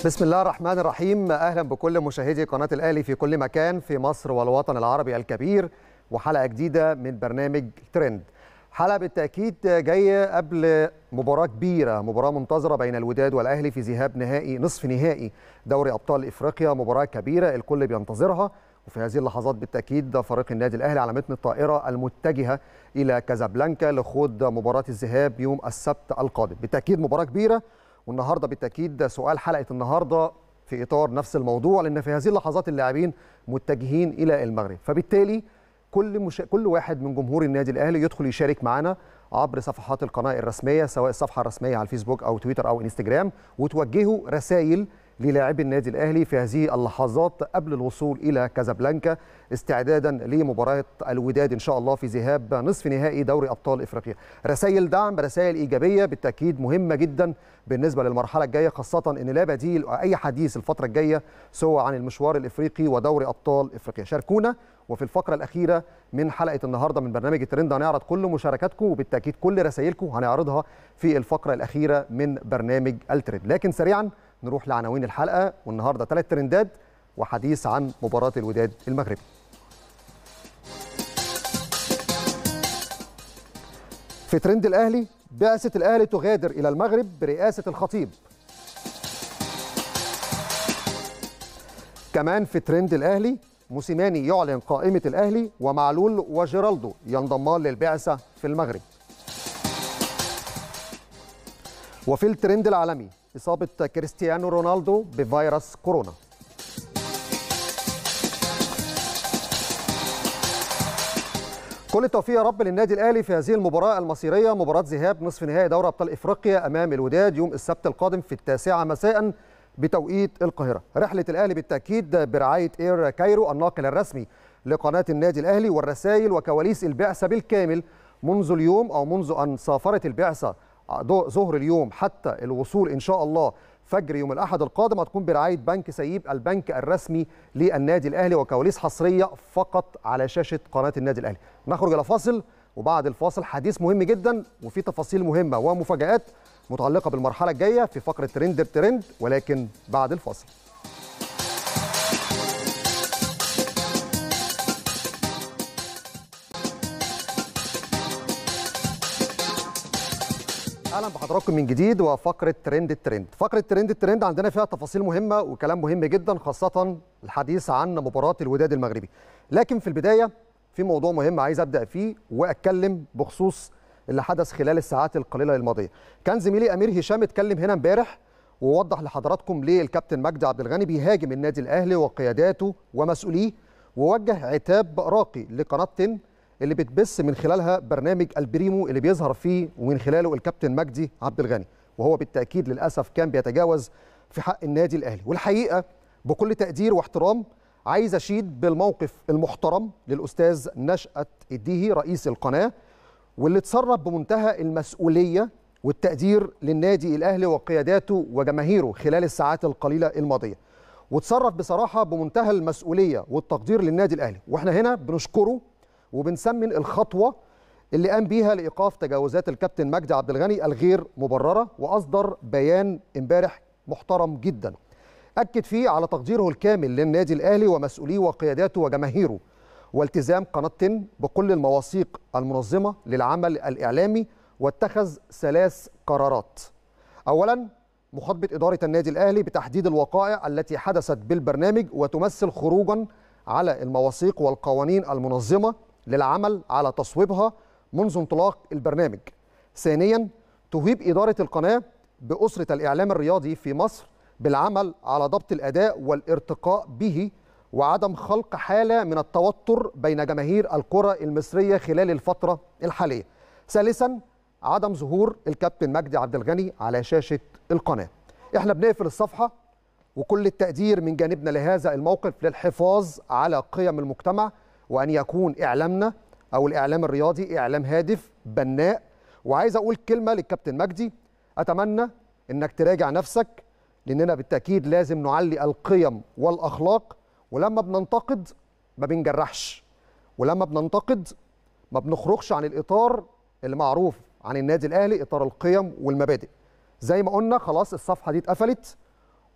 بسم الله الرحمن الرحيم. أهلا بكل مشاهدي قناة الأهلي في كل مكان في مصر والوطن العربي الكبير، وحلقة جديدة من برنامج ترند. حلقة بالتأكيد جاية قبل مباراة كبيرة، مباراة منتظرة بين الوداد والأهلي في ذهاب نهائي نصف نهائي دوري أبطال إفريقيا، مباراة كبيرة الكل بينتظرها. وفي هذه اللحظات بالتأكيد فريق النادي الأهلي على متن الطائرة المتجهة إلى كازابلانكا لخوض مباراة الذهاب يوم السبت القادم. بالتأكيد مباراة كبيرة، والنهارده بالتاكيد سؤال حلقه النهارده في اطار نفس الموضوع، لان في هذه اللحظات اللاعبين متجهين الى المغرب، فبالتالي كل واحد من جمهور النادي الاهلي يدخل يشارك معنا عبر صفحات القناه الرسميه، سواء الصفحه الرسميه على الفيسبوك او تويتر او انستجرام، وتوجهوا رسائل للاعبي النادي الاهلي في هذه اللحظات قبل الوصول الى كازابلانكا استعدادا لمباراه الوداد ان شاء الله في ذهاب نصف نهائي دوري ابطال افريقيا. رسائل دعم، رسائل ايجابيه بالتاكيد مهمه جدا بالنسبه للمرحله الجايه، خاصه ان لا بديل اي حديث الفتره الجايه سوى عن المشوار الافريقي ودوري ابطال افريقيا. شاركونا، وفي الفقره الاخيره من حلقه النهارده من برنامج الترند هنعرض كل مشاركاتكم، وبالتاكيد كل رسائلكم هنعرضها في الفقره الاخيره من برنامج الترند. لكن سريعا نروح لعناوين الحلقه، والنهارده 3 ترندات وحديث عن مباراه الوداد المغربي. في ترند الاهلي، بعثه الاهلي تغادر الى المغرب برئاسه الخطيب. كمان في ترند الاهلي، موسيماني يعلن قائمه الاهلي ومعلول وجيرالدو ينضمان للبعثه في المغرب. وفي الترند العالمي، إصابة كريستيانو رونالدو بفيروس كورونا. كل التوفيق يا رب للنادي الأهلي في هذه المباراة المصيرية، مباراة ذهاب نصف نهائي دوري أبطال إفريقيا أمام الوداد يوم السبت القادم في 9 مساء بتوقيت القاهرة. رحلة الأهلي بالتأكيد برعاية إير كايرو الناقل الرسمي لقناة النادي الأهلي، والرسائل وكواليس البعثة بالكامل منذ اليوم أو منذ أن سافرت البعثة ظهر اليوم حتى الوصول إن شاء الله فجر يوم الأحد القادم، هتكون برعاية بنك سيب البنك الرسمي للنادي الأهلي، وكواليس حصرية فقط على شاشة قناة النادي الأهلي. نخرج إلى فاصل، وبعد الفاصل حديث مهم جدا وفي تفاصيل مهمة ومفاجآت متعلقة بالمرحلة الجاية في فقرة ترند، ولكن بعد الفاصل. اهلا بحضراتكم من جديد وفقره ترند. فقره ترند عندنا فيها تفاصيل مهمه وكلام مهم جدا، خاصه الحديث عن مباراه الوداد المغربي. لكن في البدايه في موضوع مهم عايز ابدا فيه واتكلم بخصوص اللي حدث خلال الساعات القليله الماضيه. كان زميلي امير هشام اتكلم هنا امبارح ووضح لحضراتكم ليه الكابتن مجدي عبد الغني بيهاجم النادي الاهلي وقياداته ومسؤوليه، ووجه عتاب راقي لقناه 10 اللي بتبث من خلالها برنامج البريمو اللي بيظهر فيه ومن خلاله الكابتن مجدي عبد الغني، وهو بالتأكيد للأسف كان بيتجاوز في حق النادي الأهلي. والحقيقة بكل تقدير واحترام عايز أشيد بالموقف المحترم للأستاذ نشأت الديهي رئيس القناة، واللي اتصرف بمنتهى المسؤولية والتقدير للنادي الأهلي وقياداته وجماهيره خلال الساعات القليلة الماضية، وتصرف بصراحة بمنتهى المسؤولية والتقدير للنادي الأهلي، واحنا هنا بنشكره وبنسمن الخطوة اللي قام بيها لإيقاف تجاوزات الكابتن مجدي عبد الغني الغير مبررة، وأصدر بيان امبارح محترم جدا أكد فيه على تقديره الكامل للنادي الأهلي ومسؤوليه وقياداته وجماهيره، والتزام قناة 10 بكل المواثيق المنظمة للعمل الإعلامي، واتخذ 3 قرارات. أولا، مخاطبة إدارة النادي الأهلي بتحديد الوقائع التي حدثت بالبرنامج وتمثل خروجا على المواثيق والقوانين المنظمة للعمل على تصويبها منذ انطلاق البرنامج. ثانيا، تهيب إدارة القناة بأسرة الإعلام الرياضي في مصر بالعمل على ضبط الأداء والارتقاء به، وعدم خلق حالة من التوتر بين جماهير الكرة المصرية خلال الفترة الحالية. ثالثا، عدم ظهور الكابتن مجدي عبد الغني على شاشة القناة. احنا بنقفل الصفحة، وكل التقدير من جانبنا لهذا الموقف للحفاظ على قيم المجتمع، وأن يكون إعلامنا أو الإعلام الرياضي إعلام هادف بناء. وعايز أقول كلمة للكابتن مجدي، أتمنى أنك تراجع نفسك، لأننا بالتأكيد لازم نعلي القيم والأخلاق، ولما بننتقد ما بنجرحش، ولما بننتقد ما بنخرجش عن الإطار اللي معروف عن النادي الأهلي، إطار القيم والمبادئ. زي ما قلنا خلاص الصفحة دي اتقفلت،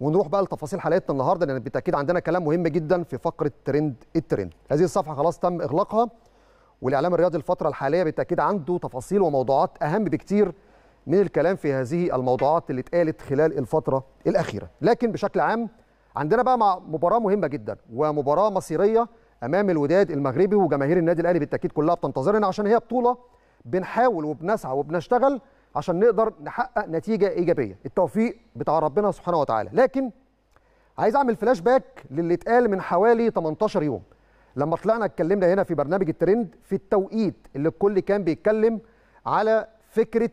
ونروح بقى لتفاصيل حلقتنا النهارده، لان بالتاكيد عندنا كلام مهم جدا في فقره ترند الترند. هذه الصفحه خلاص تم اغلاقها، والاعلام الرياضي الفتره الحاليه بالتاكيد عنده تفاصيل وموضوعات اهم بكتير من الكلام في هذه الموضوعات اللي اتقالت خلال الفتره الاخيره. لكن بشكل عام عندنا بقى مع مباراه مهمه جدا ومباراه مصيريه امام الوداد المغربي، وجماهير النادي الاهلي بالتاكيد كلها بتنتظرنا عشان هي بطوله بنحاول وبنسعى وبنشتغل عشان نقدر نحقق نتيجه ايجابيه. التوفيق بتاع ربنا سبحانه وتعالى. لكن عايز اعمل فلاش باك للي اتقال من حوالي 18 يوم لما طلعنا اتكلمنا هنا في برنامج الترند في التوقيت اللي الكل كان بيتكلم على فكره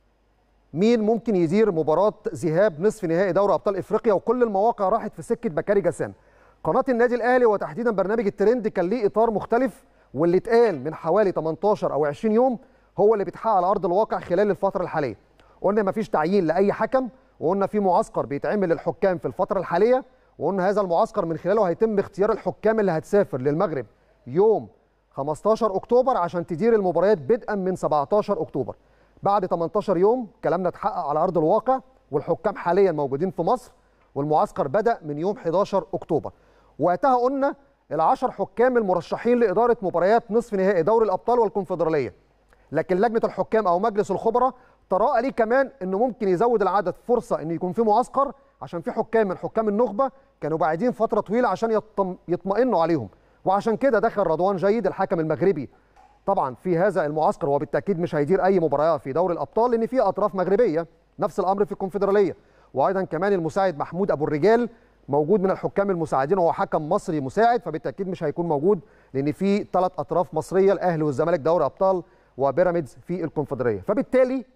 مين ممكن يدير مباراه ذهاب نصف نهائي دوري ابطال افريقيا، وكل المواقع راحت في سكه بكاري جسام. قناه النادي الاهلي وتحديدا برنامج الترند كان ليه اطار مختلف، واللي اتقال من حوالي 18 او 20 يوم هو اللي بيتحقق على ارض الواقع خلال الفتره الحاليه. قلنا مفيش تعيين لاي حكم، وقلنا في معسكر بيتعمل للحكام في الفتره الحاليه، وقلنا هذا المعسكر من خلاله هيتم اختيار الحكام اللي هتسافر للمغرب يوم 15 اكتوبر عشان تدير المباريات بدءا من 17 اكتوبر. بعد 18 يوم كلامنا اتحقق على ارض الواقع، والحكام حاليا موجودين في مصر، والمعسكر بدا من يوم 11 اكتوبر. وقتها قلنا ال10 حكام المرشحين لاداره مباريات نصف نهائي دوري الابطال والكونفدراليه. لكن لجنه الحكام او مجلس الخبراء تراءى ليه كمان انه ممكن يزود العدد، فرصه ان يكون في معسكر عشان في حكام من حكام النخبه كانوا باعدين فتره طويله عشان يطمئنوا عليهم. وعشان كده دخل رضوان جيد الحكم المغربي طبعا في هذا المعسكر، وبالتاكيد مش هيدير اي مباراه في دوري الابطال لان في اطراف مغربيه. نفس الامر في الكونفدراليه. وايضا كمان المساعد محمود ابو الرجال موجود من الحكام المساعدين، وهو حكم مصري مساعد، فبالتاكيد مش هيكون موجود لان في 3 اطراف مصريه، الاهلي والزمالك دوري ابطال وبيراميدز في الكونفدراليه. فبالتالي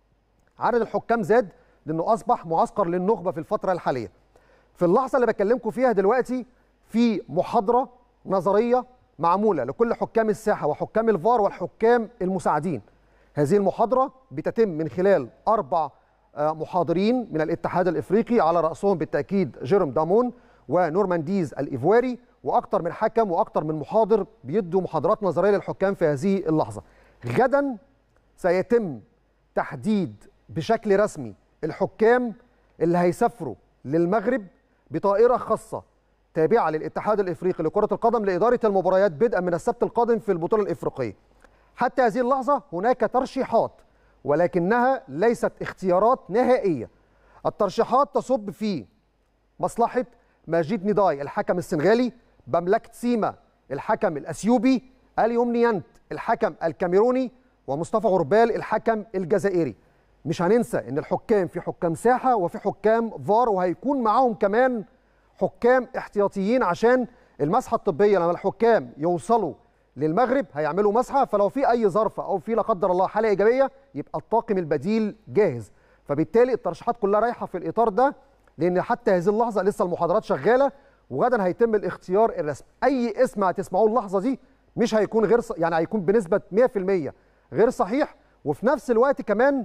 عدد الحكام زاد لانه اصبح معسكر للنخبه في الفتره الحاليه. في اللحظه اللي بكلمكم فيها دلوقتي في محاضره نظريه معموله لكل حكام الساحه وحكام الفار والحكام المساعدين. هذه المحاضره بتتم من خلال 4 محاضرين من الاتحاد الافريقي، على راسهم بالتاكيد جيروم دامون ونورمانديز الايفواري، واكثر من حكم واكثر من محاضر بيدوا محاضرات نظريه للحكام في هذه اللحظه. غدا سيتم تحديد بشكل رسمي الحكام اللي هيسافروا للمغرب بطائره خاصه تابعه للاتحاد الافريقي لكره القدم لاداره المباريات بدءا من السبت القادم في البطوله الافريقيه. حتى هذه اللحظه هناك ترشيحات ولكنها ليست اختيارات نهائيه. الترشيحات تصب في مصلحه ماجيد نداي الحكم السنغالي، بملكة سيما الحكم الاثيوبي، اليومنيانت الحكم الكاميروني، ومصطفى غربال الحكم الجزائري. مش هننسى ان الحكام في حكام ساحه وفي حكام فار، وهيكون معاهم كمان حكام احتياطيين عشان المسحه الطبيه. لما الحكام يوصلوا للمغرب هيعملوا مسحه، فلو في اي ظرف او في لا قدر الله حاله ايجابيه يبقى الطاقم البديل جاهز. فبالتالي الترشيحات كلها رايحه في الاطار ده، لان حتى هذه اللحظه لسه المحاضرات شغاله، وغدا هيتم الاختيار الرسمي. اي اسم هتسمعوه اللحظه دي مش هيكون غير يعني هيكون بنسبه 100% غير صحيح. وفي نفس الوقت كمان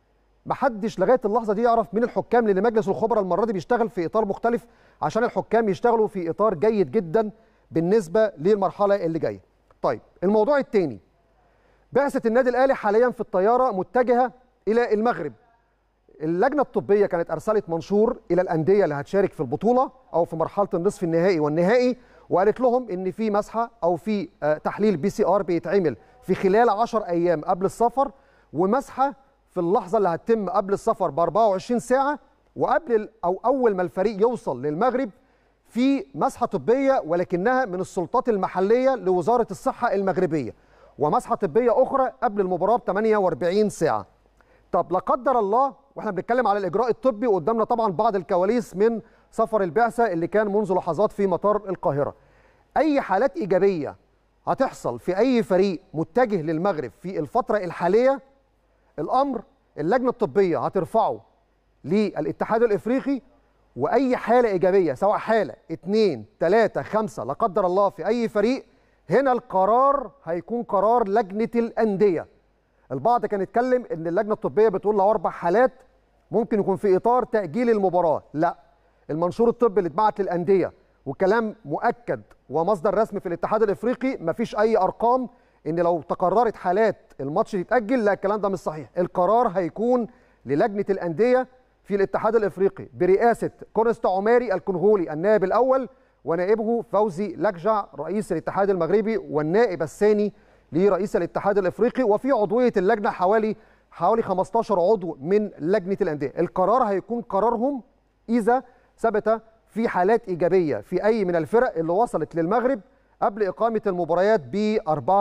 محدش لغايه اللحظه دي يعرف مين الحكام، لان مجلس الخبراء المره دي بيشتغل في اطار مختلف عشان الحكام يشتغلوا في اطار جيد جدا بالنسبه للمرحله اللي جايه. طيب الموضوع الثاني، بعثه النادي الاهلي حاليا في الطياره متجهه الى المغرب. اللجنه الطبيه كانت ارسلت منشور الى الانديه اللي هتشارك في البطوله او في مرحله النصف النهائي والنهائي، وقالت لهم ان في مسحه او في تحليل PCR بيتعمل في خلال 10 ايام قبل السفر، ومسحه في اللحظه اللي هتتم قبل السفر ب 24 ساعه، وقبل او اول ما الفريق يوصل للمغرب في مسحه طبيه ولكنها من السلطات المحليه لوزاره الصحه المغربيه، ومسحه طبيه اخرى قبل المباراه ب 48 ساعه. طب لا قدر الله، واحنا بنتكلم على الاجراء الطبي وقدامنا طبعا بعض الكواليس من سفر البعثه اللي كان منذ لحظات في مطار القاهره. اي حالات ايجابيه هتحصل في اي فريق متجه للمغرب في الفتره الحاليه، الامر اللجنه الطبيه هترفعه للاتحاد الافريقي، واي حاله ايجابيه سواء حاله 2 3 5 لا قدر الله في اي فريق، هنا القرار هيكون قرار لجنه الانديه. البعض كان يتكلم ان اللجنه الطبيه بتقول لو 4 حالات ممكن يكون في اطار تاجيل المباراه، لا، المنشور الطبي اللي اتبعت للانديه وكلام مؤكد ومصدر رسمي في الاتحاد الافريقي، مفيش اي ارقام ان لو تقررت حالات الماتش يتاجل، لا، الكلام ده مش صحيح. القرار هيكون للجنه الانديه في الاتحاد الافريقي برئاسه كونست عماري الكونغولي النائب الاول، ونائبه فوزي لكجع رئيس الاتحاد المغربي والنائب الثاني لرئيس الاتحاد الافريقي. وفي عضويه اللجنه حوالي 15 عضو من لجنه الانديه. القرار هيكون قرارهم اذا ثبت في حالات ايجابيه في اي من الفرق اللي وصلت للمغرب قبل اقامه المباريات ب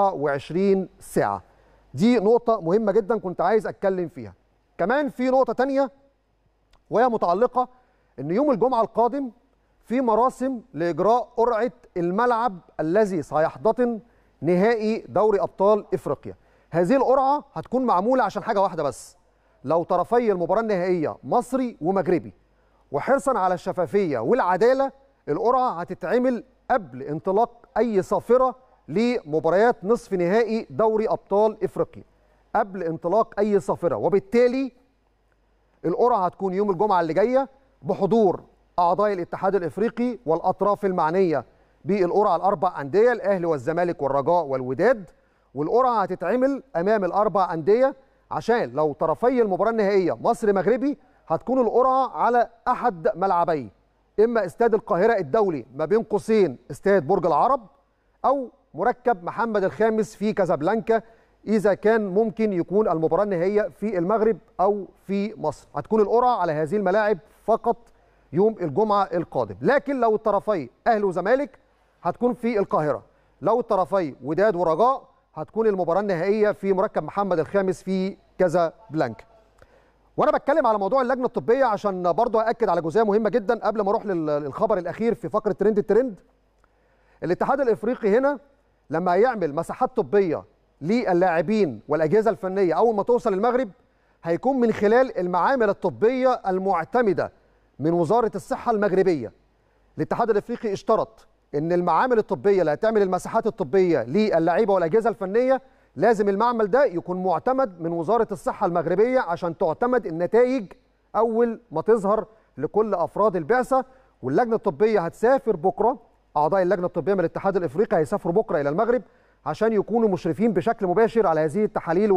24 ساعه. دي نقطه مهمه جدا كنت عايز اتكلم فيها. كمان في نقطه ثانيه وهي متعلقه ان يوم الجمعه القادم في مراسم لاجراء قرعه الملعب الذي سيحتضن نهائي دوري ابطال افريقيا. هذه القرعه هتكون معموله عشان حاجه واحده بس، لو طرفي المباراه النهائيه مصري ومغربي، وحرصا على الشفافيه والعداله القرعه هتتعمل قبل انطلاق اي صافره لمباريات نصف نهائي دوري ابطال افريقيا، قبل انطلاق اي صافره. وبالتالي القرعه هتكون يوم الجمعه اللي جايه بحضور اعضاء الاتحاد الافريقي والاطراف المعنيه بالقرعه الاربع انديه، الاهلي والزمالك والرجاء والوداد. والقرعه هتتعمل امام الاربع انديه عشان لو طرفي المباراه النهائيه مصري مغربي هتكون القرعه على احد ملعبي، اما استاد القاهره الدولي ما بين قوسين استاد برج العرب، او مركب محمد الخامس في كازابلانكا اذا كان ممكن يكون المباراه النهائيه في المغرب او في مصر. هتكون القرعه على هذه الملاعب فقط يوم الجمعه القادم. لكن لو الطرفي اهلي وزمالك هتكون في القاهره، لو الطرفي وداد ورجاء هتكون المباراه النهائيه في مركب محمد الخامس في كازابلانكا. وانا بتكلم على موضوع اللجنه الطبيه عشان برضه اكد على جزئيه مهمه جدا قبل ما اروح للخبر الاخير في فقره ترند الترند. الاتحاد الافريقي هنا لما هيعمل مساحات طبيه للاعبين والاجهزه الفنيه اول ما توصل المغرب هيكون من خلال المعامل الطبيه المعتمده من وزاره الصحه المغربيه. الاتحاد الافريقي اشترط ان المعامل الطبيه اللي هتعمل المساحات الطبيه للاعيبه والاجهزه الفنيه لازم المعمل ده يكون معتمد من وزاره الصحه المغربيه عشان تعتمد النتائج اول ما تظهر لكل افراد البعثه. واللجنه الطبيه هتسافر بكره، اعضاء اللجنه الطبيه من الاتحاد الافريقي هيسافروا بكره الى المغرب عشان يكونوا مشرفين بشكل مباشر على هذه التحاليل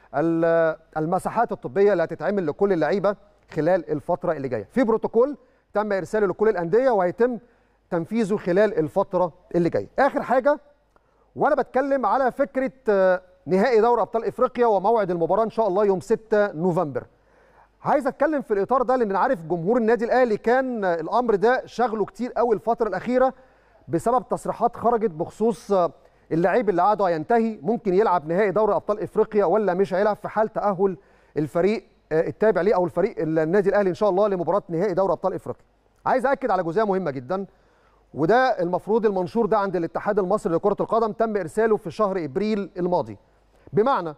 والمساحات الطبيه اللي هتتعمل لكل اللعيبه خلال الفتره اللي جايه. في بروتوكول تم ارساله لكل الانديه وهيتم تنفيذه خلال الفتره اللي جايه. اخر حاجه وانا بتكلم على فكره نهائي دوري ابطال افريقيا وموعد المباراه ان شاء الله يوم 6 نوفمبر. عايز اتكلم في الاطار ده لان عارف جمهور النادي الاهلي كان الامر ده شغله كتير قوي الفتره الاخيره بسبب تصريحات خرجت بخصوص اللعيب اللي عقده هينتهي ممكن يلعب نهائي دوري ابطال افريقيا ولا مش هيلعب في حال تاهل الفريق التابع ليه او الفريق النادي الاهلي ان شاء الله لمباراه نهائي دوري ابطال افريقيا. عايز اكد على جزئيه مهمه جدا، وده المفروض المنشور ده عند الاتحاد المصري لكره القدم تم ارساله في شهر ابريل الماضي. بمعنى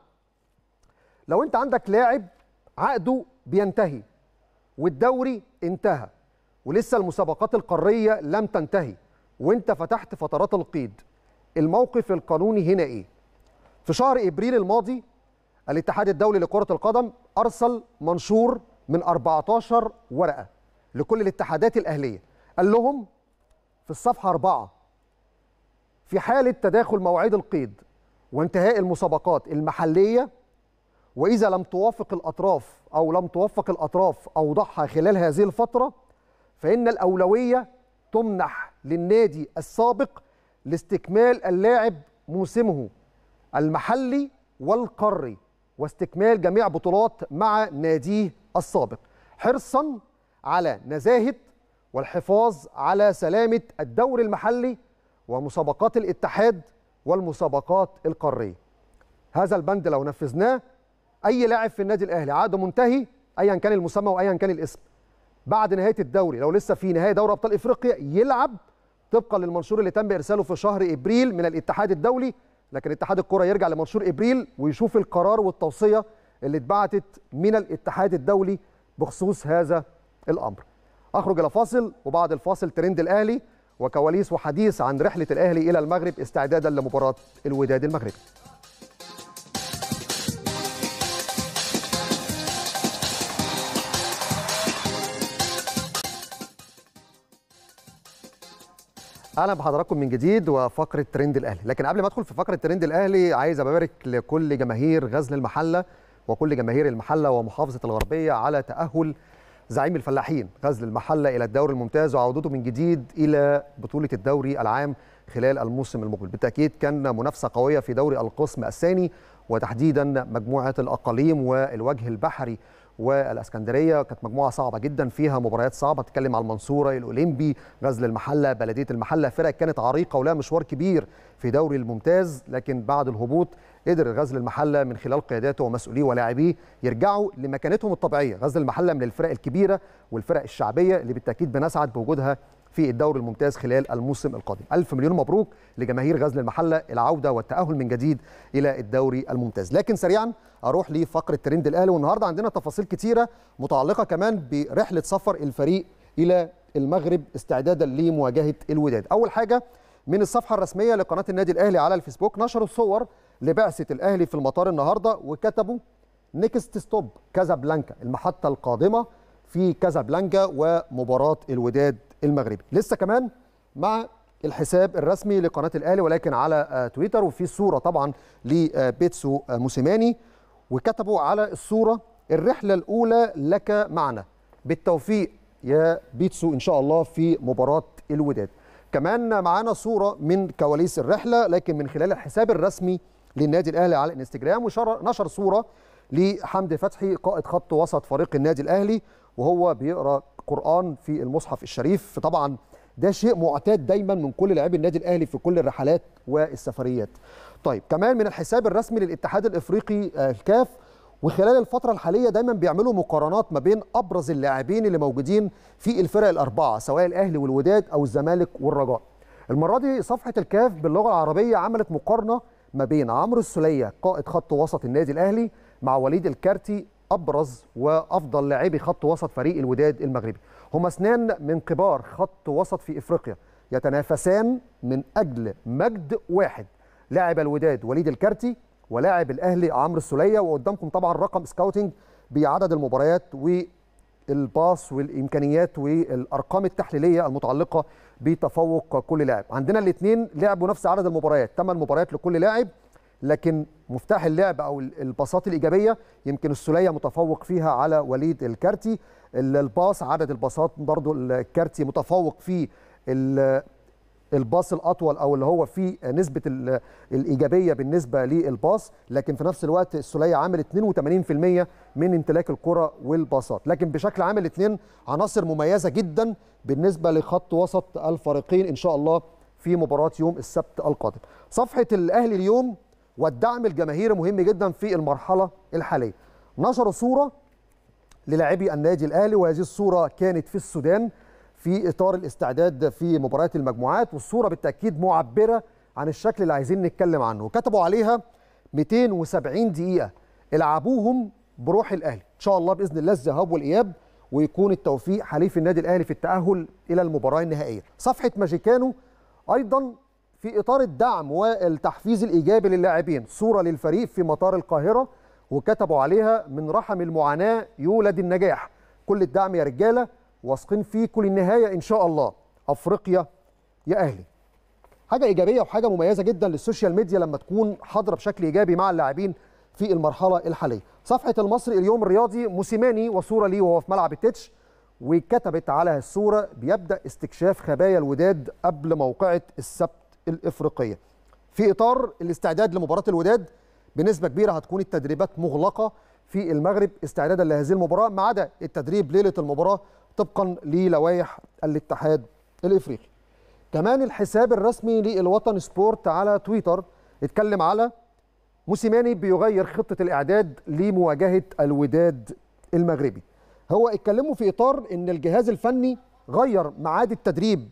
لو انت عندك لاعب عقده بينتهي والدوري انتهى ولسه المسابقات القاريه لم تنتهي وانت فتحت فترات القيد، الموقف القانوني هنا ايه؟ في شهر ابريل الماضي الاتحاد الدولي لكره القدم ارسل منشور من 14 ورقه لكل الاتحادات الاهليه، قال لهم في الصفحه 4 في حاله تداخل مواعيد القيد وانتهاء المسابقات المحليه واذا لم توافق الاطراف اوضاعها خلال هذه الفتره فان الاولويه تمنح للنادي السابق لاستكمال اللاعب موسمه المحلي والقاري واستكمال جميع بطولات مع ناديه السابق، حرصا على نزاهه والحفاظ على سلامه الدوري المحلي ومسابقات الاتحاد والمسابقات القاريه. هذا البند لو نفذناه اي لاعب في النادي الاهلي عقده منتهي ايا كان المسمى وايا كان الاسم بعد نهايه الدوري لو لسه في نهايه دوري ابطال افريقيا يلعب طبقا للمنشور اللي تم ارساله في شهر ابريل من الاتحاد الدولي. لكن اتحاد الكره يرجع لمنشور ابريل ويشوف القرار والتوصيه اللي اتبعتت من الاتحاد الدولي بخصوص هذا الامر. اخرج الى فاصل وبعد الفاصل ترند الاهلي وكواليس وحديث عن رحله الاهلي الى المغرب استعدادا لمباراه الوداد المغربي. اهلا بحضراتكم من جديد وفقره ترند الاهلي. لكن قبل ما ادخل في فقره ترند الاهلي عايز ابارك لكل جماهير غزل المحله وكل جماهير المحله ومحافظه الغربيه على تاهل زعيم الفلاحين غزل المحله الى الدوري الممتاز وعودته من جديد الى بطوله الدوري العام خلال الموسم المقبل. بالتاكيد كان منافسه قويه في دوري القسم الثاني وتحديدا مجموعه الاقاليم والوجه البحري والاسكندريه، كانت مجموعه صعبه جدا فيها مباريات صعبه، تتكلم على المنصوره، الاولمبي، غزل المحله، بلديه المحله، فرق كانت عريقه ولها مشوار كبير في دوري الممتاز، لكن بعد الهبوط قدر غزل المحله من خلال قياداته ومسؤوليه ولاعبيه يرجعوا لمكانتهم الطبيعيه. غزل المحله من الفرق الكبيره والفرق الشعبيه اللي بالتاكيد بنسعد بوجودها في الدوري الممتاز خلال الموسم القادم. ألف مليون مبروك لجماهير غزل المحله العوده والتاهل من جديد الى الدوري الممتاز. لكن سريعا اروح لفقره ترند الاهلي، والنهارده عندنا تفاصيل كتيره متعلقه كمان برحله سفر الفريق الى المغرب استعدادا لمواجهه الوداد. اول حاجه من الصفحه الرسميه لقناه النادي الاهلي على الفيسبوك نشروا صور لبعثه الاهلي في المطار النهارده وكتبوا نيكست ستوب كازابلانكا، المحطه القادمه في كازابلانكا ومباراه الوداد المغربي. لسه كمان مع الحساب الرسمي لقناه الاهلي ولكن على تويتر، وفي صوره طبعا لبيتسو موسيماني وكتبوا على الصوره الرحله الاولى لك معنا، بالتوفيق يا بيتسو ان شاء الله في مباراه الوداد. كمان معانا صوره من كواليس الرحله لكن من خلال الحساب الرسمي للنادي الاهلي على الانستجرام، ونشر صوره لحمدي فتحي قائد خط وسط فريق النادي الاهلي وهو بيقرا قرآن في المصحف الشريف. طبعا ده شيء معتاد دايما من كل لاعبي النادي الاهلي في كل الرحلات والسفريات. طيب كمان من الحساب الرسمي للاتحاد الافريقي الكاف، وخلال الفتره الحاليه دايما بيعملوا مقارنات ما بين ابرز اللاعبين اللي موجودين في الفرق الاربعه سواء الاهلي والوداد او الزمالك والرجاء. المره دي صفحه الكاف باللغه العربيه عملت مقارنه ما بين عمرو السوليه قائد خط وسط النادي الاهلي مع وليد الكارتي ابرز وافضل لاعبي خط وسط فريق الوداد المغربي. هما اثنان من كبار خط وسط في افريقيا يتنافسان من اجل مجد واحد، لاعب الوداد وليد الكارتي ولاعب الاهلي عمرو السوليه، وقدامكم طبعا رقم سكاوتنج بعدد المباريات والباص والامكانيات والارقام التحليليه المتعلقه بتفوق كل لاعب. عندنا الاثنين لعبوا نفس عدد المباريات 8 مباريات لكل لاعب، لكن مفتاح اللعب او الباصات الايجابيه يمكن السوليه متفوق فيها على وليد الكارتي. الباص عدد الباصات برضو الكارتي متفوق في الباص الاطول او اللي هو فيه نسبه الايجابيه بالنسبه للباص، لكن في نفس الوقت السوليه عامل 82% من امتلاك الكره والباصات. لكن بشكل عام الاثنين عناصر مميزه جدا بالنسبه لخط وسط الفريقين ان شاء الله في مباراه يوم السبت القادم. صفحه الاهلي اليوم والدعم الجماهيري مهم جدا في المرحله الحاليه. نشروا صوره للاعبي النادي الاهلي وهذه الصوره كانت في السودان في اطار الاستعداد في مباريات المجموعات، والصوره بالتاكيد معبره عن الشكل اللي عايزين نتكلم عنه. كتبوا عليها 270 دقيقه العبوهم بروح الاهلي، ان شاء الله باذن الله الذهاب والاياب ويكون التوفيق حليف النادي الاهلي في التاهل الى المباراه النهائيه. صفحه ماجيكانو ايضا في اطار الدعم والتحفيز الايجابي للاعبين صوره للفريق في مطار القاهره وكتبوا عليها من رحم المعاناه يولد النجاح، كل الدعم يا رجاله واثقين فيكم للنهايه ان شاء الله، افريقيا يا اهلي. حاجه ايجابيه وحاجه مميزه جدا للسوشيال ميديا لما تكون حاضره بشكل ايجابي مع اللاعبين في المرحله الحاليه. صفحه المصري اليوم الرياضي موسيماني وصوره ليه وهو في ملعب التتش، وكتبت على الصوره بيبدا استكشاف خبايا الوداد قبل موقعه السبت الافريقيه. في اطار الاستعداد لمباراه الوداد بنسبه كبيره هتكون التدريبات مغلقه في المغرب استعدادا لهذه المباراه ما عدا التدريب ليله المباراه طبقا للوائح الاتحاد الافريقي. كمان الحساب الرسمي للوطن سبورت على تويتر اتكلم على موسيماني بيغير خطه الاعداد لمواجهه الوداد المغربي. هو اتكلموا في اطار ان الجهاز الفني غير ميعاد التدريب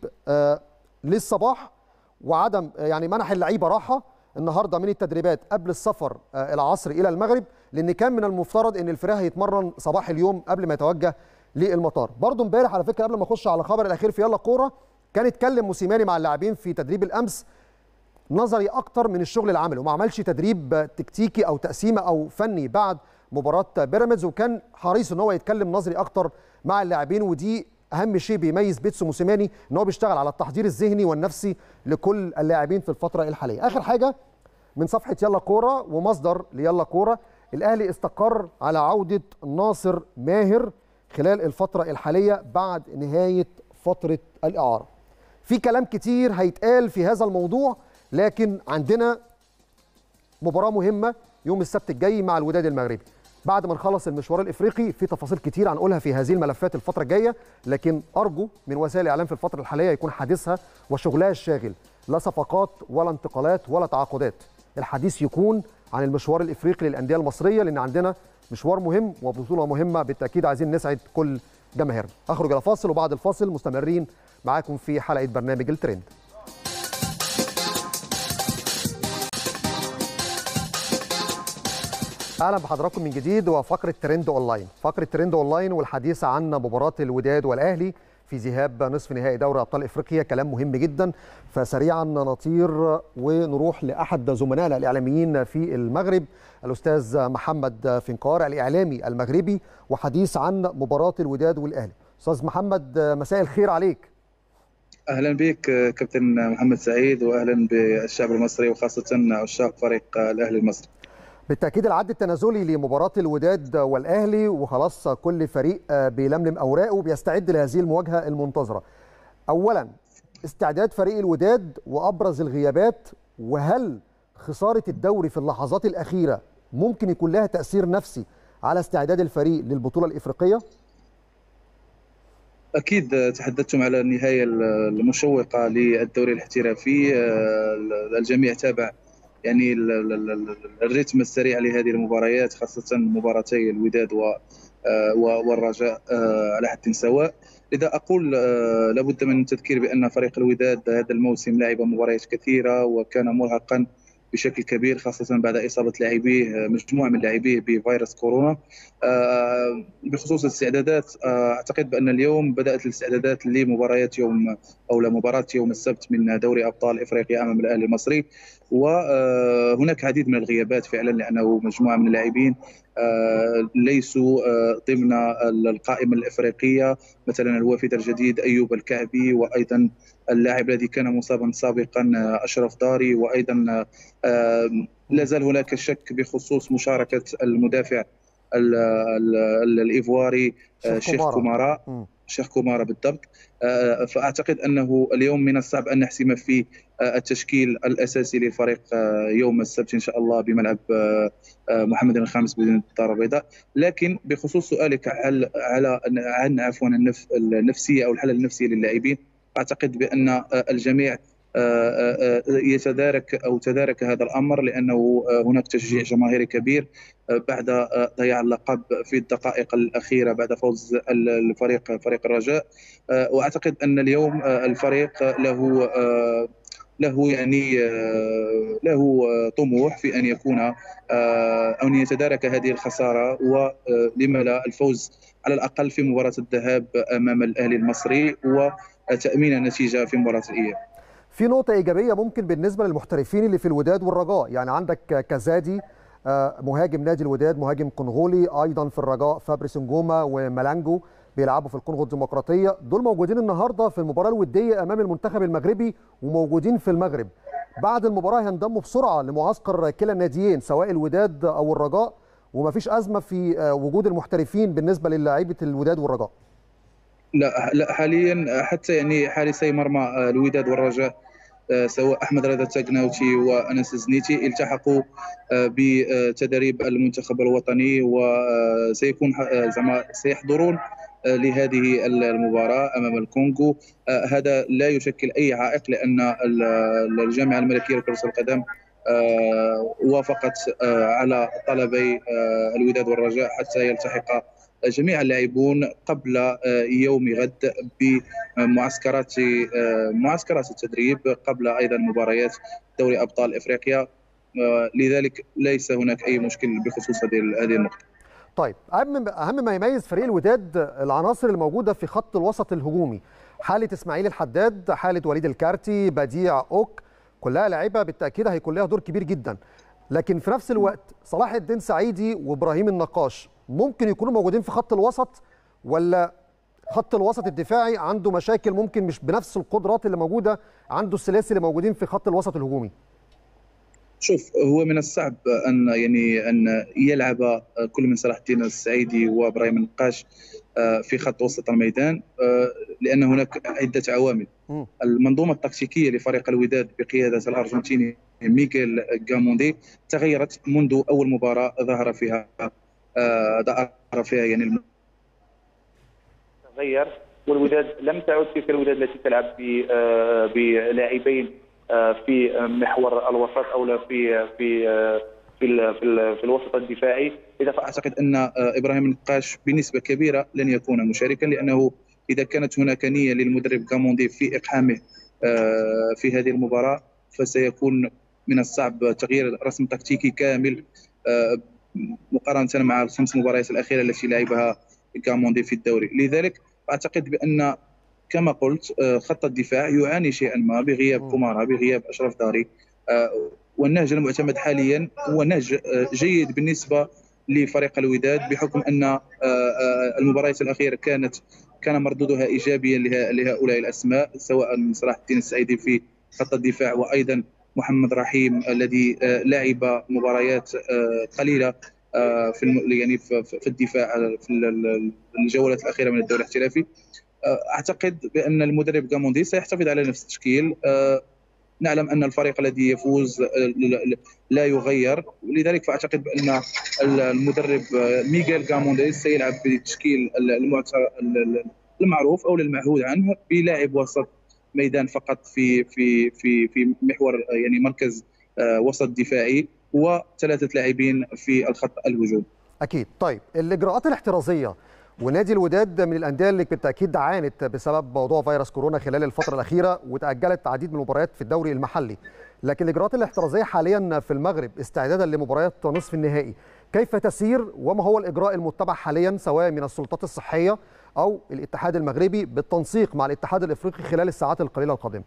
للصباح وعدم يعني منح اللعيبه راحه النهارده من التدريبات قبل السفر العصر الى المغرب، لان كان من المفترض ان الفريق هيتمرن صباح اليوم قبل ما يتوجه للمطار. برضه امبارح على فكره قبل ما اخش على الخبر الاخير في يلا كوره كان اتكلم موسيماني مع اللاعبين في تدريب الامس نظري اكتر من الشغل العملي، وما عملش تدريب تكتيكي او تقسيمه او فني بعد مباراه بيراميدز، وكان حريص ان هو يتكلم نظري اكتر مع اللاعبين، ودي اهم شيء بيميز بيتسو موسيماني ان هو بيشتغل على التحضير الذهني والنفسي لكل اللاعبين في الفتره الحاليه. اخر حاجه من صفحه يلا كوره ومصدر ليلا كوره، الاهلي استقر على عوده ناصر ماهر خلال الفترة الحالية بعد نهاية فترة الإعارة. في كلام كتير هيتقال في هذا الموضوع، لكن عندنا مباراة مهمة يوم السبت الجاي مع الوداد المغربي. بعد ما نخلص المشوار الافريقي في تفاصيل كتير هنقولها في هذه الملفات الفتره الجايه، لكن ارجو من وسائل الاعلام في الفتره الحاليه يكون حديثها وشغلها الشاغل لا صفقات ولا انتقالات ولا تعاقدات. الحديث يكون عن المشوار الافريقي للانديه المصريه، لان عندنا مشوار مهم وبطوله مهمه بالتاكيد عايزين نسعد كل جماهيرنا. اخرج الى فاصل وبعد الفاصل مستمرين معاكم في حلقه برنامج الترند. اهلا بحضراتكم من جديد وفقره ترند اونلاين. فقره ترند اونلاين والحديث عن مباراه الوداد والاهلي في ذهاب نصف نهائي دوري ابطال افريقيا. كلام مهم جدا، فسريعا نطير ونروح لاحد زملائنا الاعلاميين في المغرب الاستاذ محمد فنقار الاعلامي المغربي، وحديث عن مباراه الوداد والاهلي. استاذ محمد مساء الخير عليك. اهلا بك كابتن محمد سعيد، واهلا بالشعب المصري وخاصه عشاق فريق الاهلي المصري. بالتأكيد العد التنازلي لمباراة الوداد والأهلي، وخلاص كل فريق بيلملم أوراقه وبيستعد لهذه المواجهة المنتظرة. أولا استعداد فريق الوداد وأبرز الغيابات، وهل خسارة الدوري في اللحظات الأخيرة ممكن يكون لها تأثير نفسي على استعداد الفريق للبطولة الإفريقية؟ أكيد تحدثتم على النهاية المشوقة للدوري الاحترافي. الجميع تابع يعني الريتم السريع لهذه المباريات، خاصة مباراتي الوداد والرجاء على حد سواء. لذا أقول لابد من التذكير بأن فريق الوداد هذا الموسم لعب مباريات كثيرة وكان مرهقا بشكل كبير، خاصة بعد إصابة لاعبيه مجموعة من لاعبيه بفيروس كورونا. بخصوص الاستعدادات، أعتقد بأن اليوم بدأت الاستعدادات لمباريات يوم أو لمباراة يوم السبت من دوري أبطال إفريقيا أمام الأهلي المصري. وهناك عديد من الغيابات فعلا، لأنه مجموعة من اللاعبين ليسوا ضمن القائمة الإفريقية، مثلا الوافد الجديد أيوب الكعبي، وأيضا اللاعب الذي كان مصابا سابقا أشرف داري، وأيضا لا زال هناك شك بخصوص مشاركة المدافع الإيفواري شيخ كومارا بالضبط. فأعتقد أنه اليوم من الصعب أن نحسم في التشكيل الأساسي للفريق يوم السبت إن شاء الله بملعب محمد الخامس بمدينة الدار البيضاء. لكن بخصوص سؤالك عن عفوا النفسية أو الحالة النفسية للاعبين، أعتقد بأن الجميع تدارك هذا الأمر، لأنه هناك تشجيع جماهيري كبير بعد ضياع اللقب في الدقائق الأخيرة بعد فوز فريق الرجاء. وأعتقد أن اليوم الفريق له طموح في أن يكون أو أن يتدارك هذه الخسارة، ولما لا الفوز على الأقل في مباراة الذهاب أمام الأهلي المصري وتأمين النتيجة في مباراة الإياب. في نقطة إيجابية ممكن بالنسبة للمحترفين اللي في الوداد والرجاء، يعني عندك كزادي مهاجم نادي الوداد، مهاجم كونغولي، أيضا في الرجاء فابريس نجوما وملانجو بيلعبوا في الكونغو الديمقراطية، دول موجودين النهاردة في المباراة الودية أمام المنتخب المغربي وموجودين في المغرب. بعد المباراة هينضموا بسرعة لمعسكر كلا الناديين سواء الوداد أو الرجاء، ومفيش أزمة في وجود المحترفين بالنسبة للاعيبة الوداد والرجاء. لا حاليا حتى يعني حارسي مرمى الوداد والرجاء سواء احمد رضا التاكناوتي وانس الزنيتي التحقوا بتدريب المنتخب الوطني، وسيكون سيحضرون لهذه المباراة أمام الكونغو. هذا لا يشكل أي عائق، لأن الجامعة الملكية لكرة القدم وافقت على طلبي الوداد والرجاء حتى يلتحق جميع اللاعبون قبل يوم غد بمعسكرات التدريب قبل أيضا مباريات دوري أبطال إفريقيا. لذلك ليس هناك أي مشكل بخصوص هذه النقطة. طيب، أهم ما يميز فريق الوداد العناصر الموجودة في خط الوسط الهجومي، حالة إسماعيل الحداد، حالة وليد الكارتي، بديع أوك، كلها لاعيبة بالتأكيد هيكون لها دور كبير جدا. لكن في نفس الوقت صلاح الدين سعيدي وإبراهيم النقاش ممكن يكونوا موجودين في خط الوسط، ولا خط الوسط الدفاعي عنده مشاكل ممكن مش بنفس القدرات اللي موجودة عنده الثلاثي اللي موجودين في خط الوسط الهجومي؟ شوف، هو من الصعب أن يلعب كل من صلاح الدين السعيدي وإبراهيم النقاش في خط وسط الميدان، لأن هناك عدة عوامل. المنظومة التكتيكية لفريق الوداد بقيادة الأرجنتيني ميغيل غاموندي تغيرت منذ أول مباراة ظهر فيها يعني تغير، والوداد لم تعد تلك الوداد التي تلعب بلاعبين في محور الوسط او لا في الوسط الدفاعي. اذا فاعتقد ان ابراهيم النقاش بنسبه كبيره لن يكون مشاركا، لانه اذا كانت هناك نيه للمدرب غاموندي في اقحامه في هذه المباراه، فسيكون من الصعب تغيير رسم تكتيكي كامل مقارنه مع الخمس مباريات الاخيره التي لعبها غاموندي في الدوري. لذلك اعتقد بان كما قلت خط الدفاع يعاني شيئا ما بغياب كومارا، بغياب اشرف داري، والنهج المعتمد حاليا هو نهج جيد بالنسبه لفريق الوداد، بحكم ان المباريات الاخيره كان مردودها ايجابيا لهؤلاء الاسماء، سواء صلاح الدين السعيدي في خط الدفاع، وايضا محمد رحيم الذي لعب مباريات قليله يعني في الدفاع في الجولات الاخيره من الدوري الاحترافي. اعتقد بان المدرب غاموندي سيحتفظ على نفس التشكيل. نعلم ان الفريق الذي يفوز لا يغير، ولذلك فاعتقد بان المدرب ميغيل غاموندي سيلعب بالتشكيل المعروف او المعهود عنه، بلاعب وسط ميدان فقط في محور يعني مركز وسط دفاعي، وثلاثه لاعبين في الخط الهجوم. اكيد. طيب الاجراءات الاحترازيه، ونادي الوداد من الانديه اللي بالتاكيد عانت بسبب موضوع فيروس كورونا خلال الفتره الاخيره، وتاجلت عديد من المباريات في الدوري المحلي، لكن الاجراءات الاحترازيه حاليا في المغرب استعدادا لمباريات نصف النهائي كيف تسير، وما هو الاجراء المتبع حاليا سواء من السلطات الصحيه او الاتحاد المغربي بالتنسيق مع الاتحاد الافريقي خلال الساعات القليله القادمه؟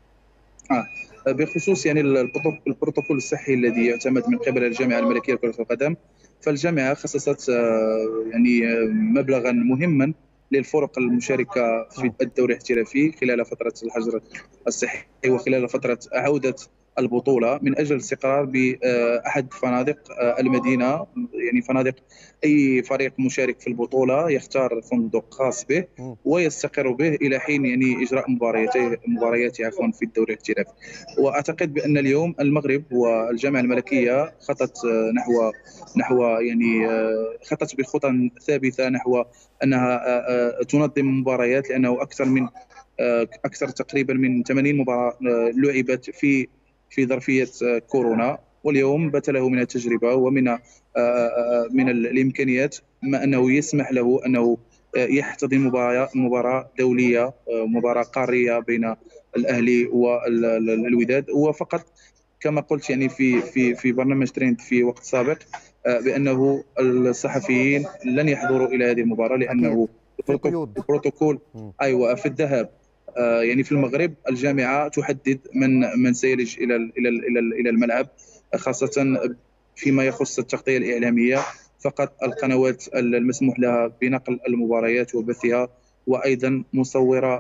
بخصوص يعني البروتوكول الصحي الذي يعتمد من قبل الجامعه الملكيه لكره القدم، فالجامعه خصصت يعني مبلغا مهما للفرق المشاركه في الدوري الاحترافي خلال فتره الحجر الصحي وخلال فتره عوده البطوله، من اجل الاستقرار باحد فنادق المدينه. يعني فنادق اي فريق مشارك في البطوله يختار فندق خاص به ويستقر به الى حين يعني اجراء مبارياته في الدوري الاحترافي. واعتقد بان اليوم المغرب والجامعه الملكيه نحو يعني خطت بخطى ثابته نحو انها تنظم مباريات، لانه اكثر تقريبا من 80 مباراه لعبت في ظرفيه كورونا، واليوم بات له من التجربه ومن الامكانيات ما انه يسمح له انه يحتضن مباراه دوليه، مباراه قاريه بين الاهلي والوداد. وفقط كما قلت يعني في برنامج تريند في وقت سابق بانه الصحفيين لن يحضروا الى هذه المباراه، لانه البروتوكول في الذهاب يعني في المغرب الجامعه تحدد من سيلج الى الملعب، خاصه فيما يخص التغطيه الاعلاميه. فقط القنوات المسموح لها بنقل المباريات وبثها، وايضا مصوره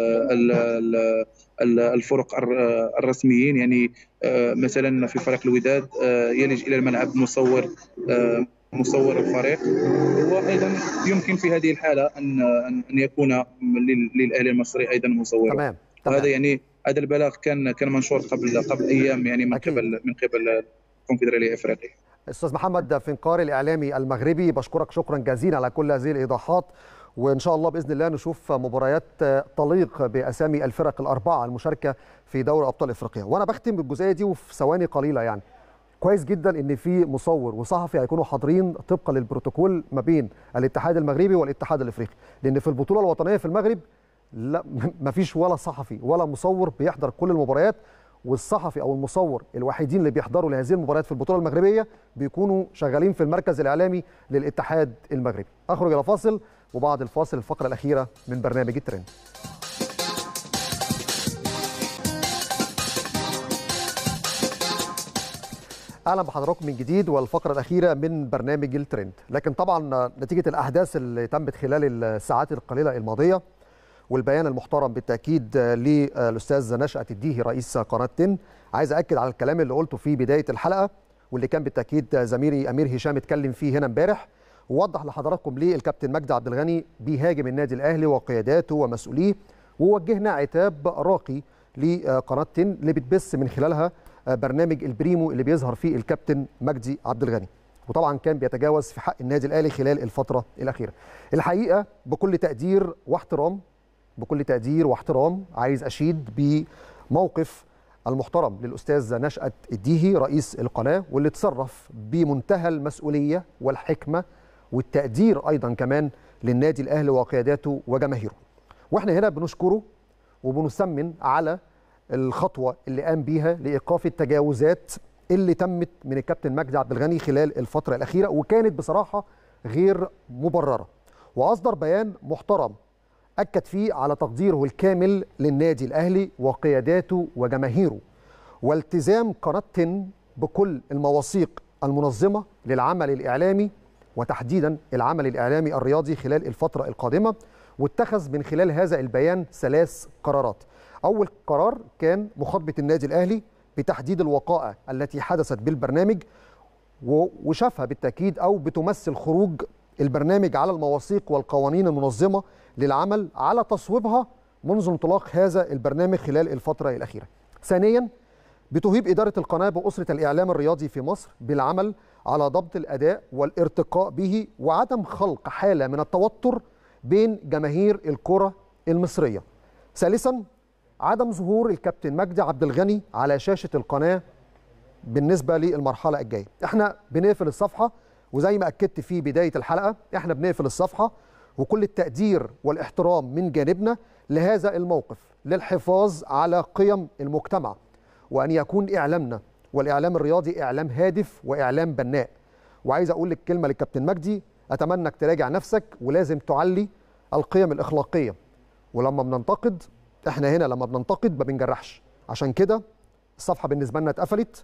الفرق الرسميين. يعني مثلا في فريق الوداد يلج الى الملعب مصور الفريق، وايضا يمكن في هذه الحاله ان يكون للاهلي المصري ايضا مصور. تمام. وهذا يعني هذا البلاغ كان منشور قبل ايام يعني من قبل الكونفدراليه الافريقيه. استاذ محمد فنقاري الاعلامي المغربي، بشكرك شكرا جزيلا على كل هذه الايضاحات، وان شاء الله باذن الله نشوف مباريات تليق باسامي الفرق الاربعه المشاركه في دوري ابطال افريقيا. وانا بختم بالجزئيه دي وفي ثواني قليله، يعني كويس جدا ان في مصور وصحفي هيكونوا حاضرين طبقا للبروتوكول ما بين الاتحاد المغربي والاتحاد الافريقي، لان في البطوله الوطنيه في المغرب لا ما فيش ولا صحفي ولا مصور بيحضر كل المباريات، والصحفي او المصور الوحيدين اللي بيحضروا لهذه المباريات في البطوله المغربيه بيكونوا شغالين في المركز الاعلامي للاتحاد المغربي. اخرج الى فاصل، وبعد الفاصل الفقره الاخيره من برنامج الترند. اهلا بحضراتكم من جديد والفقره الاخيره من برنامج الترند. لكن طبعا نتيجه الاحداث اللي تمت خلال الساعات القليله الماضيه والبيان المحترم بالتاكيد للاستاذ نشأت الديهي رئيس قناه 10، عايز اكد على الكلام اللي قلته في بدايه الحلقه واللي كان بالتاكيد زميلي امير هشام اتكلم فيه هنا امبارح، ووضح لحضراتكم ليه الكابتن مجدي عبد الغني بيهاجم النادي الاهلي وقياداته ومسؤوليه، ووجهنا عتاب راقي لقناه 10 اللي بتبث من خلالها برنامج البريمو اللي بيظهر فيه الكابتن مجدي عبد الغني، وطبعا كان بيتجاوز في حق النادي الاهلي خلال الفتره الاخيره. الحقيقه بكل تقدير واحترام عايز اشيد بموقف المحترم للاستاذ نشأت الديهي رئيس القناه، واللي اتصرف بمنتهى المسؤوليه والحكمه والتقدير ايضا كمان للنادي الاهلي وقياداته وجماهيره. واحنا هنا بنشكره وبنسمن على الخطوه اللي قام بيها لايقاف التجاوزات اللي تمت من الكابتن مجدي عبد الغني خلال الفتره الاخيره، وكانت بصراحه غير مبرره. واصدر بيان محترم اكد فيه على تقديره الكامل للنادي الاهلي وقياداته وجماهيره، والتزام قناه 10 بكل المواثيق المنظمه للعمل الاعلامي وتحديدا العمل الاعلامي الرياضي خلال الفتره القادمه. واتخذ من خلال هذا البيان 3 قرارات. اول قرار كان مخاطبه النادي الاهلي بتحديد الوقائع التي حدثت بالبرنامج، وشافها بالتاكيد او بتمثل خروج البرنامج على المواثيق والقوانين المنظمه للعمل على تصويبها منذ انطلاق هذا البرنامج خلال الفتره الاخيره. ثانيا، بتهيب اداره القناه باسره الاعلام الرياضي في مصر بالعمل على ضبط الاداء والارتقاء به وعدم خلق حاله من التوتر بين جماهير الكره المصريه. ثالثا، عدم ظهور الكابتن مجدي عبد الغني على شاشه القناه بالنسبه للمرحله الجايه. احنا بنقفل الصفحه، وزي ما اكدت في بدايه الحلقه احنا بنقفل الصفحه، وكل التقدير والاحترام من جانبنا لهذا الموقف للحفاظ على قيم المجتمع، وان يكون اعلامنا والاعلام الرياضي اعلام هادف واعلام بناء. وعايز اقول لك كلمه للكابتن مجدي، اتمنى انك تراجع نفسك ولازم تعلي القيم الاخلاقيه. ولما بننتقد، احنا هنا لما بننتقد ما بنجرحش، عشان كده الصفحه بالنسبه لنا اتقفلت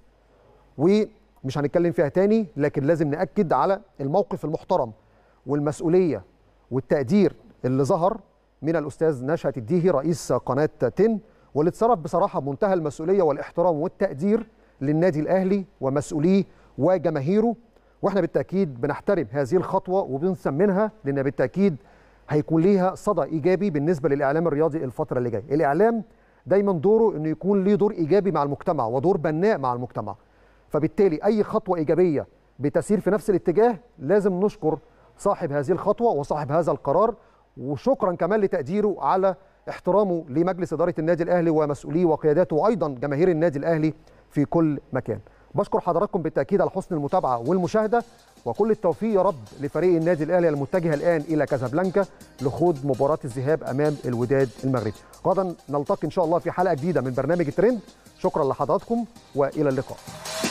ومش هنتكلم فيها تاني، لكن لازم ناكد على الموقف المحترم والمسؤوليه والتقدير اللي ظهر من الاستاذ نشأت الديهي رئيس قناه 10، واللي اتصرف بصراحه بمنتهى المسؤوليه والاحترام والتقدير للنادي الاهلي ومسؤوليه وجماهيره. واحنا بالتاكيد بنحترم هذه الخطوه وبنسمنها، لان بالتاكيد هيكون ليها صدى ايجابي بالنسبه للاعلام الرياضي الفتره اللي جايه. الاعلام دايما دوره انه يكون ليه دور ايجابي مع المجتمع ودور بناء مع المجتمع، فبالتالي اي خطوه ايجابيه بتسير في نفس الاتجاه لازم نشكر صاحب هذه الخطوه وصاحب هذا القرار، وشكرا كمان لتقديره على احترامه لمجلس اداره النادي الاهلي ومسؤوليه وقياداته وايضا جماهير النادي الاهلي في كل مكان. بشكر حضراتكم بالتاكيد على حسن المتابعه والمشاهده، وكل التوفيق يا رب لفريق النادي الاهلي المتجه الان الى كازابلانكا لخوض مباراه الذهاب امام الوداد المغربي. غدا نلتقي ان شاء الله في حلقه جديده من برنامج الترند. شكرا لحضراتكم والى اللقاء.